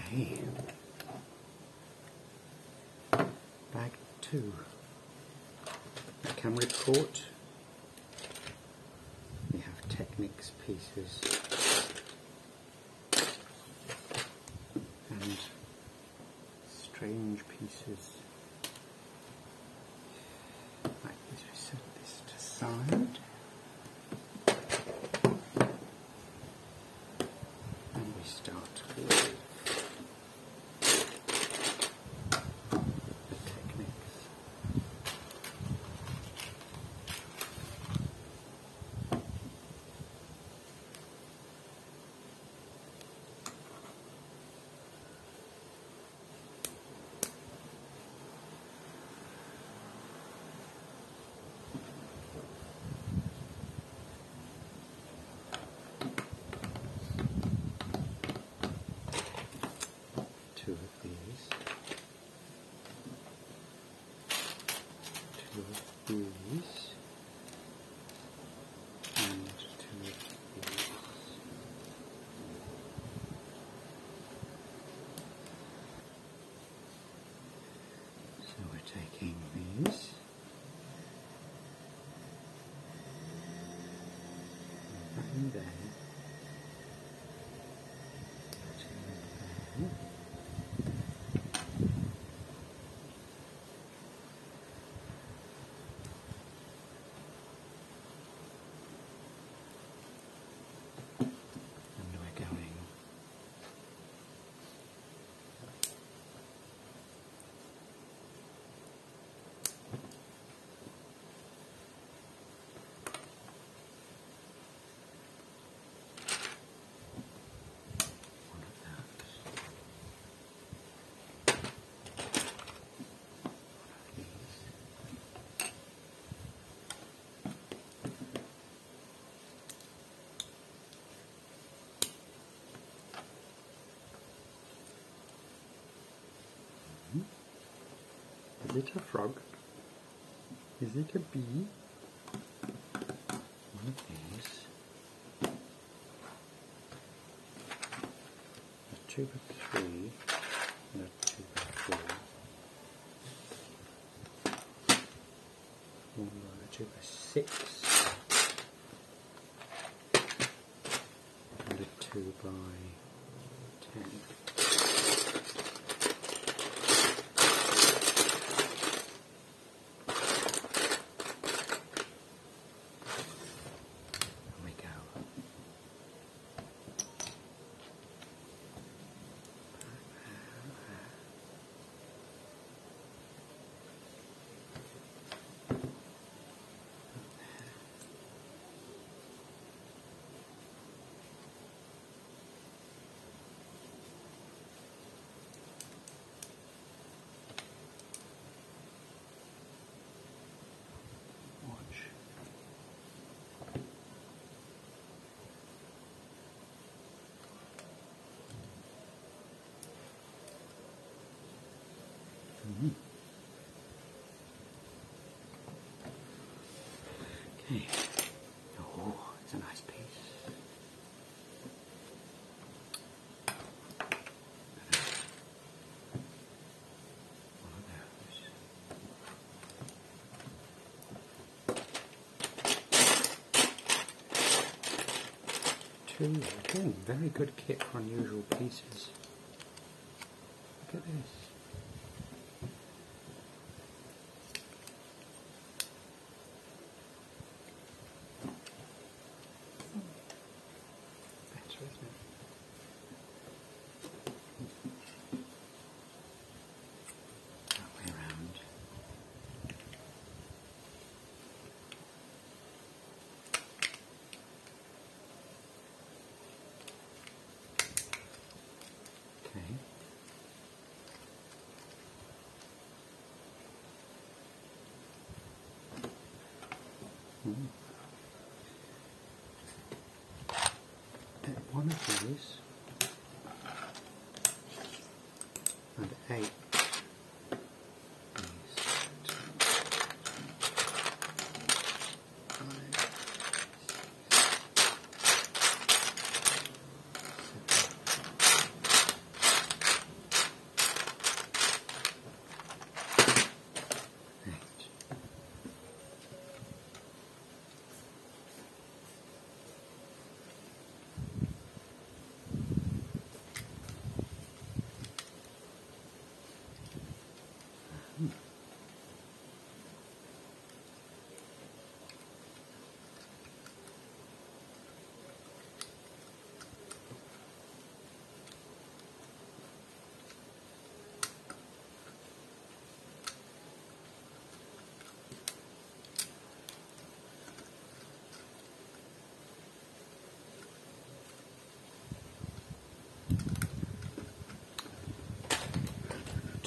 Okay. Bag 2. Camera report. We have Technics pieces and strange pieces. Right, let's set this to side. And we start with the Technics. Two of these, two of these, and two of these. So we're taking these, that in there, that in there. Is it a frog? Is it a bee? One of these. A tube of 3 and a tube of 4. One more, a tube of 6 and a 2 by 10. Okay. Oh, it's a nice piece. One of those. Two, again, very good kit for unusual pieces. Look at this. One of these and 8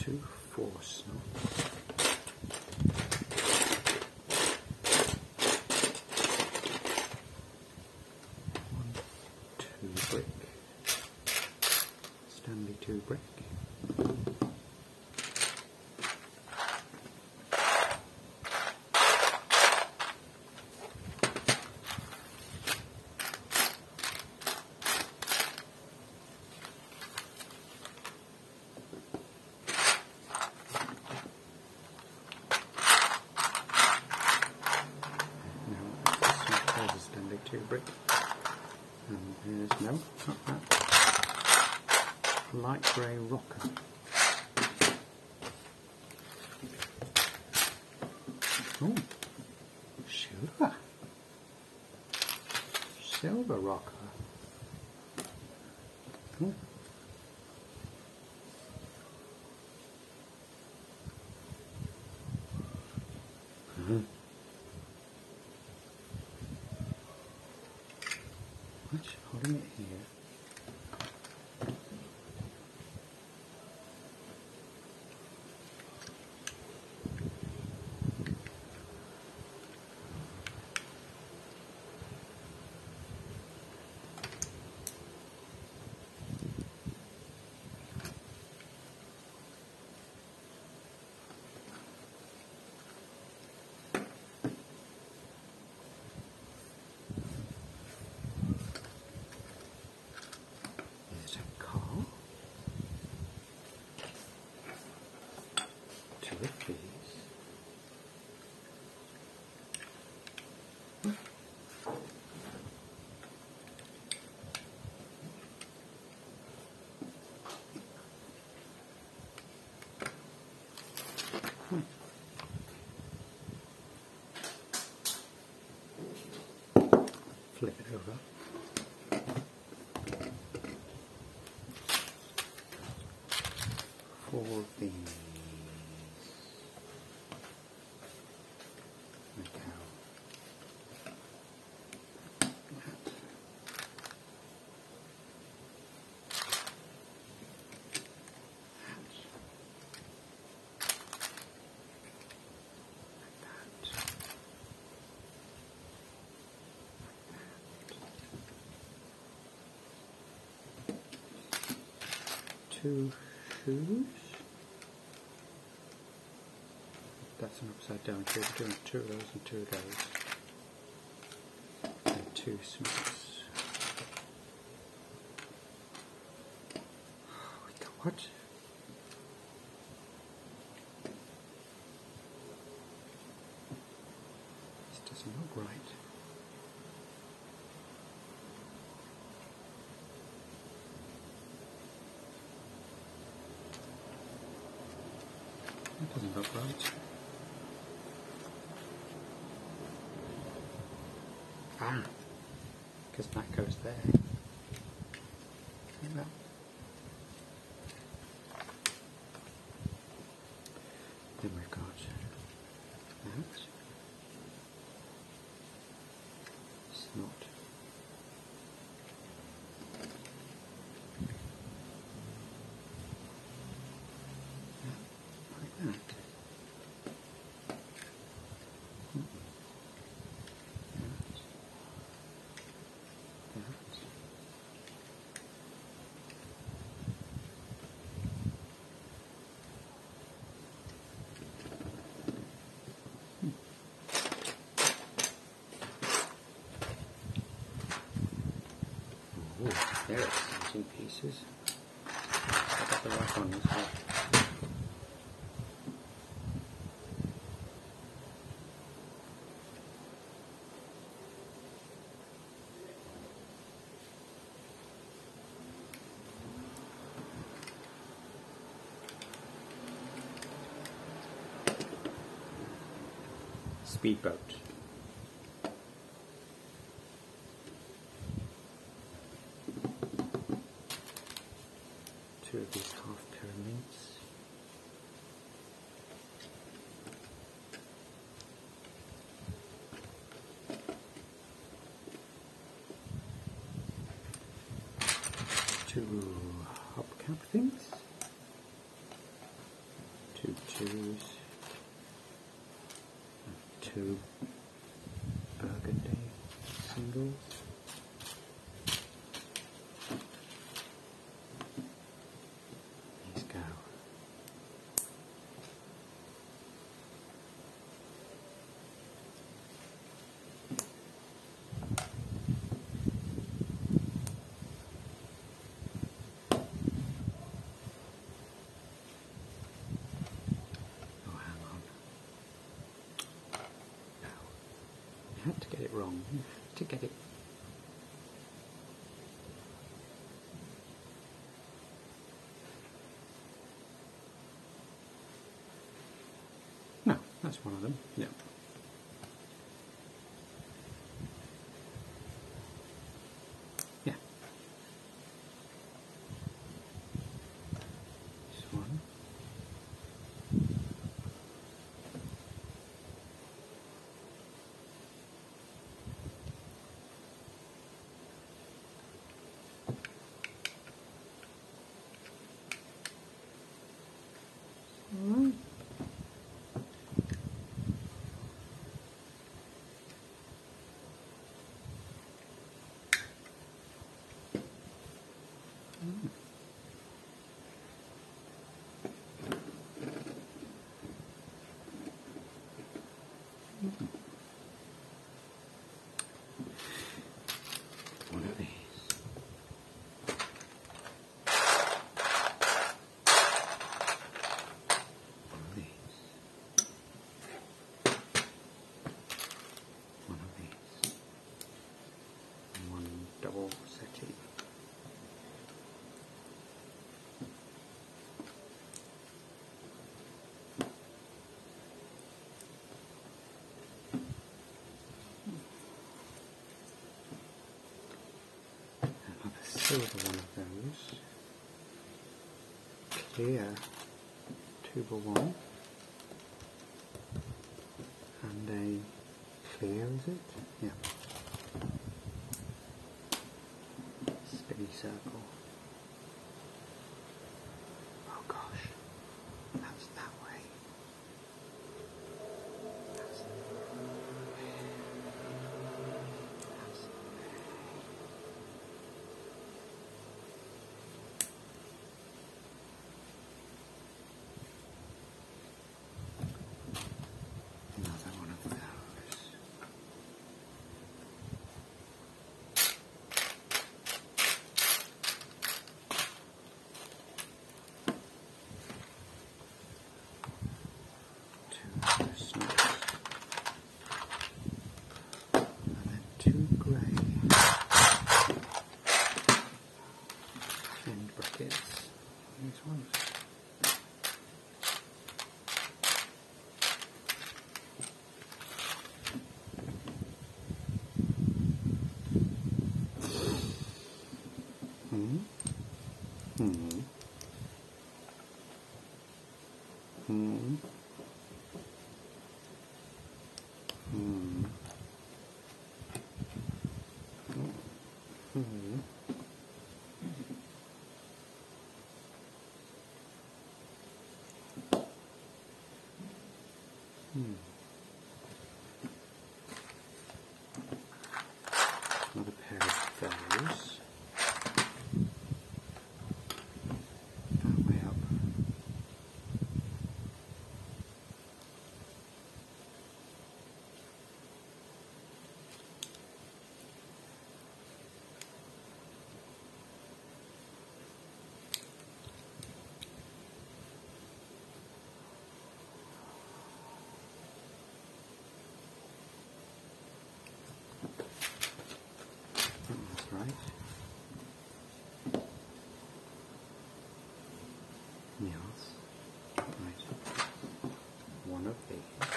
2 force knots. 1 2 brick. Stanley 2 brick. Stanley 2 brick, and there's no, not that, light grey rocker. Oh, silver rocker. Oh. What's holding it here? With these. Flip it over. For these. Two shoes. That's an upside down shoe. We're doing 2 of those and 2 of those. And 2 smiths. What? This doesn't look right. That doesn't look right. Ah, because that goes there. Yeah. Then we've got that. Snot. Like that. There it's in pieces. I got the right one as well. Speedboat. Two of these half pyramids. Two hubcap things. twos, two burgundy singles. These go. To get it wrong, to get it. No, that's one of them. Yeah. Yeah. This one. Alright. One of these. Double settee. Another silver one of those. Clear tuber one. And a clear, is it? Yeah. Spinny circle. Oh gosh, that's that way. That's another one of those. Two grey end brackets. These ones. Another pair of those. That way up. Right. Yes. Right. One of these.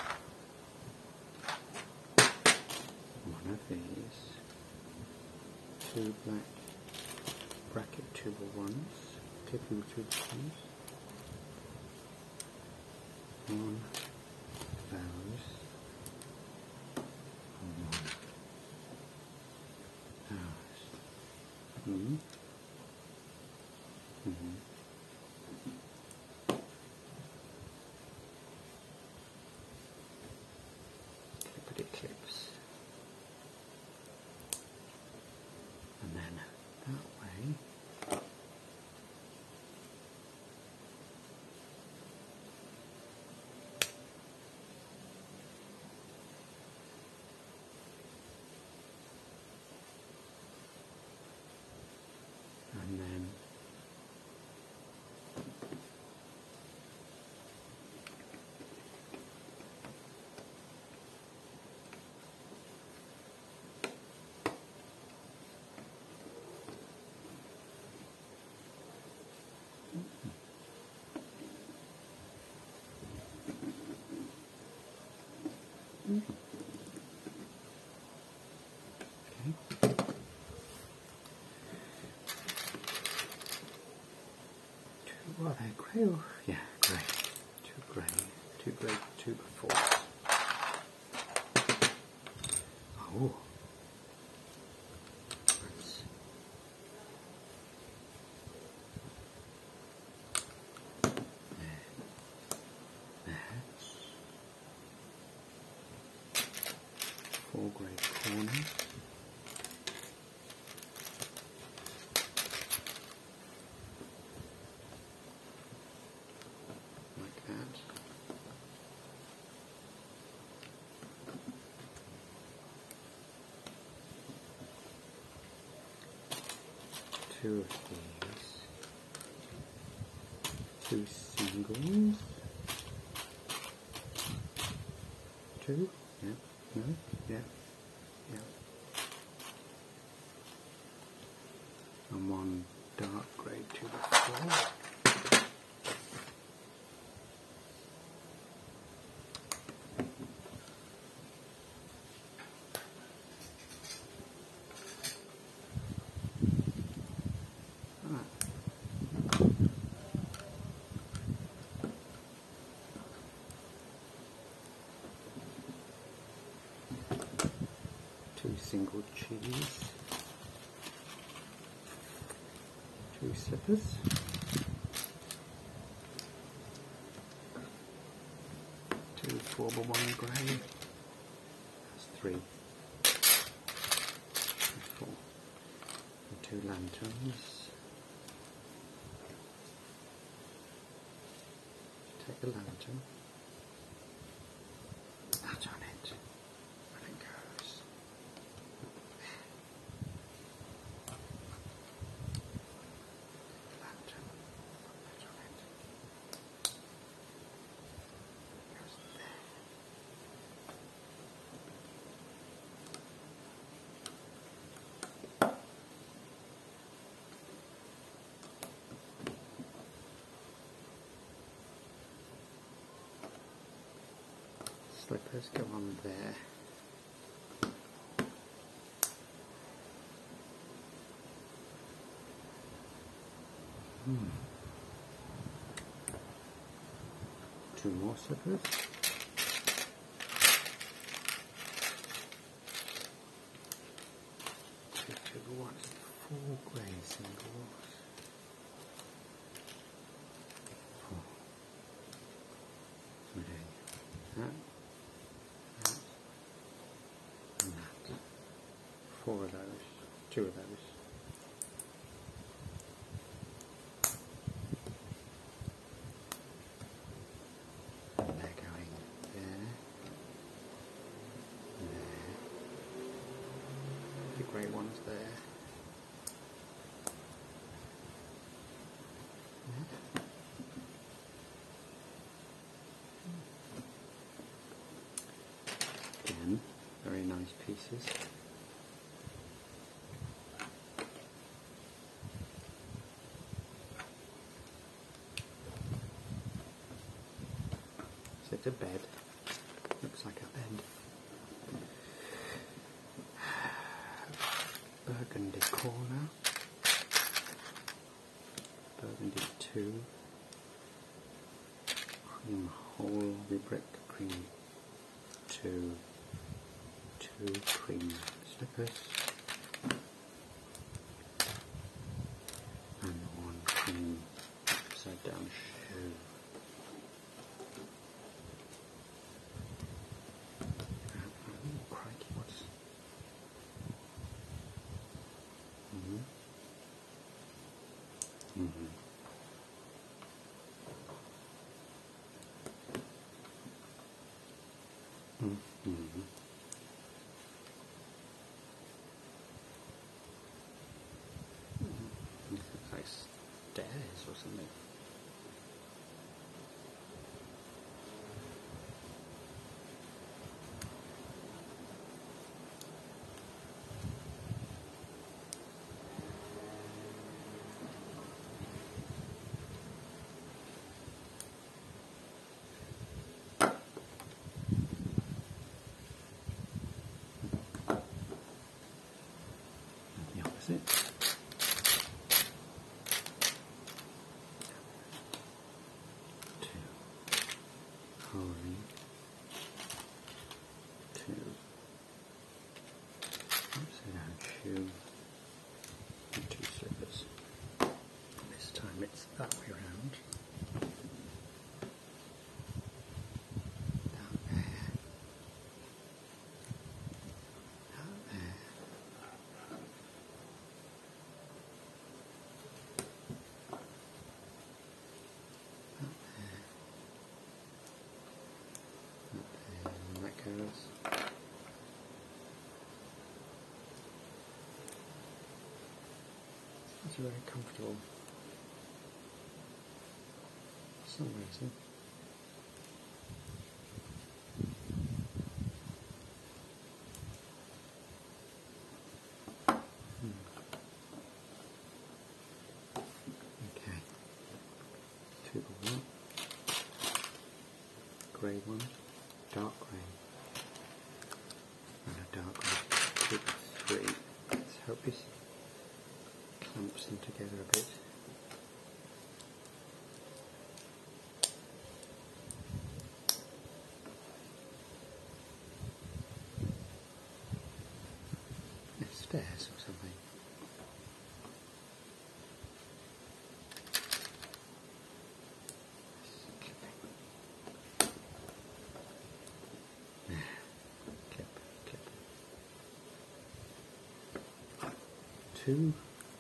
One of these. Two black bracket tuber ones. Clipping tuber ones. One of those. And one. Mm-hmm. Mm-hmm. and then what are they, grey or? Yeah, grey. Two grey, two before. Oh. Four grey corners. Like that. Two of these. Two singles. Two? Yeah. No? Yeah. Yeah. And one dark grey to the floor. Two single cheese, two slippers, two 4x1 grey, that's three, four, and two lanterns. Take a lantern, that on it, and it goes. Slippers go on there. Two more slippers. Two ones, four grey singles. Four. So we're doing that. And that. Four of those, two of those. And they're going there, there. The grey one's there. Again, very nice pieces. So it's a bed. Looks like a bed. Burgundy corner. Burgundy 2. Cream whole brick cream 2. 2 cream slippers. And 1 cream upside down shoe. Crikey, what's... like stairs or something. The opposite. Holding 2 upside down shoe and 2 slippers. This time it's that way around. Down there. Down there. And that goes. It's very comfortable for some reason. Okay. 2 by 1. Grey one. Dark grey. And a dark grey. 2 by 3. Let's hope this clamps them together a bit. Stairs or something. Clip, clip. 2.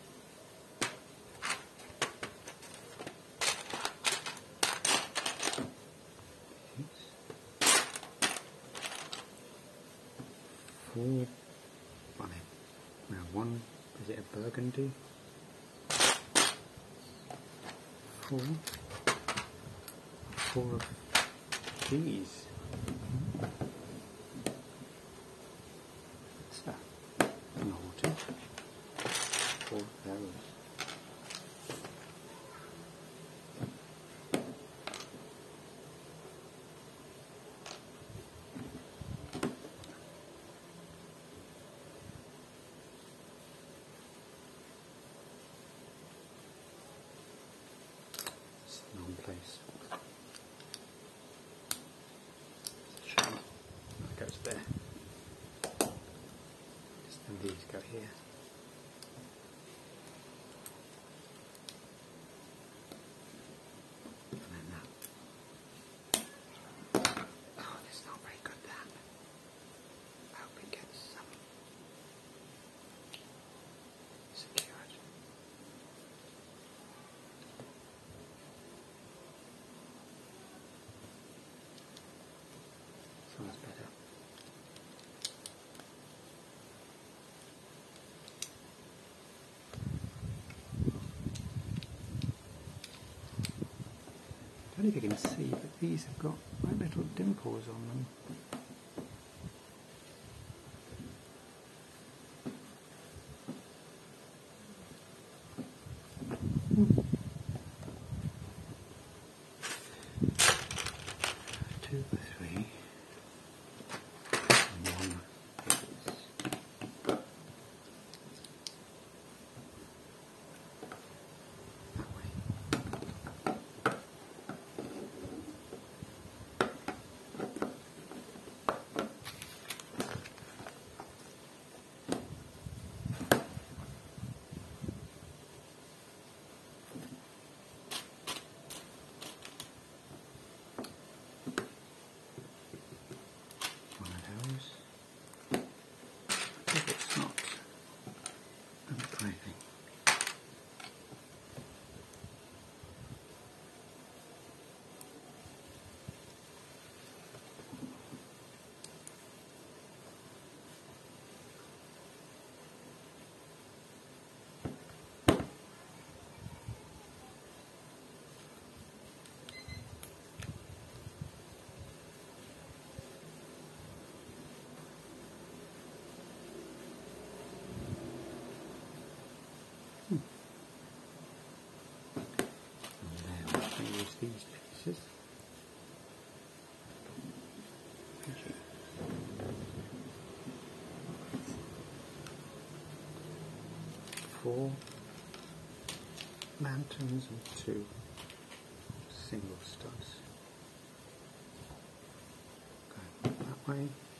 4. Now 1, is it a burgundy? 4. 4 of these. What's that? Novelty. 4 of those. Place. Shower. That goes there. Then these go here. And then that. Oh, it's not very good, that. I hope it gets some secured. Sounds better. I don't know if you can see, but these have got like little dimples on them. Two by 3. these pieces. Okay. 4 mountains and 2 single studs. Going that way.